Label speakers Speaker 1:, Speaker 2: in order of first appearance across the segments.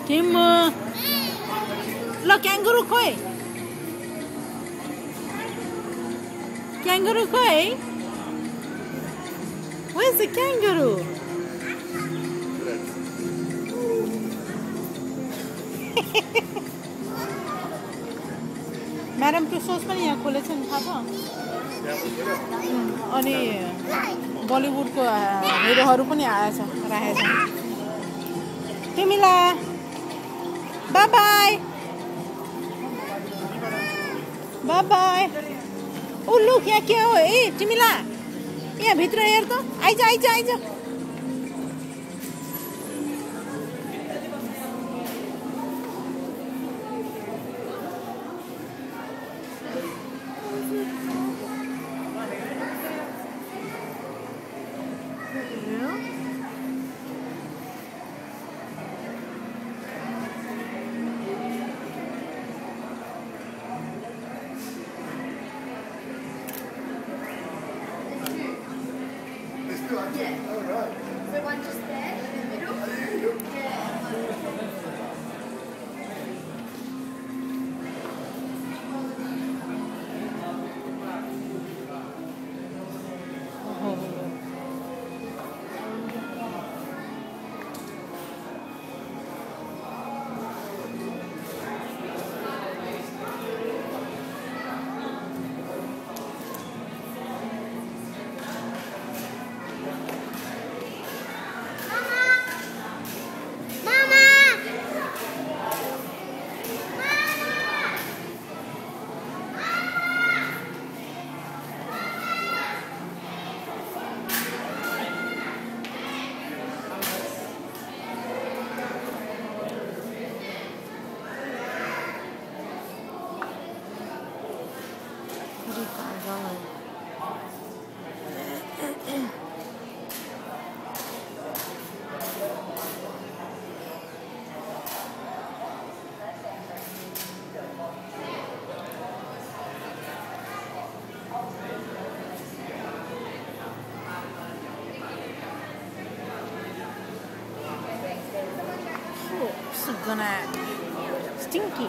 Speaker 1: Tim, look, kangaroo koi. Kangaroo koi? Where's the kangaroo? Madam, to sauce pani ya khole chhan khaba. Ani Bollywood ko hero haru pani aaya cha rahe cha. Timila. Bye bye. Bye bye. Oh look, यहाँ क्या हो? ए टिमिला, यहाँ भित्र हेर तो. आइजा आइजा आइजा.
Speaker 2: Yeah. All right. The one just there in the middle? Yeah.
Speaker 1: It's gonna stinky.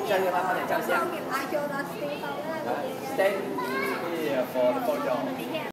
Speaker 3: Stay here for the photo.